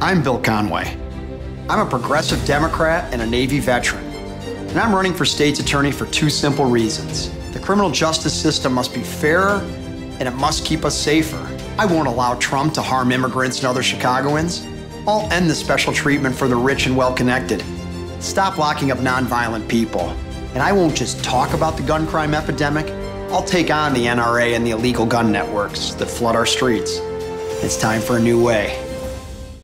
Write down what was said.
I'm Bill Conway. I'm a progressive Democrat and a Navy veteran. And I'm running for state's attorney for two simple reasons. The criminal justice system must be fairer, and it must keep us safer. I won't allow Trump to harm immigrants and other Chicagoans. I'll end the special treatment for the rich and well-connected. Stop locking up nonviolent people. And I won't just talk about the gun crime epidemic. I'll take on the NRA and the illegal gun networks that flood our streets. It's time for a new way.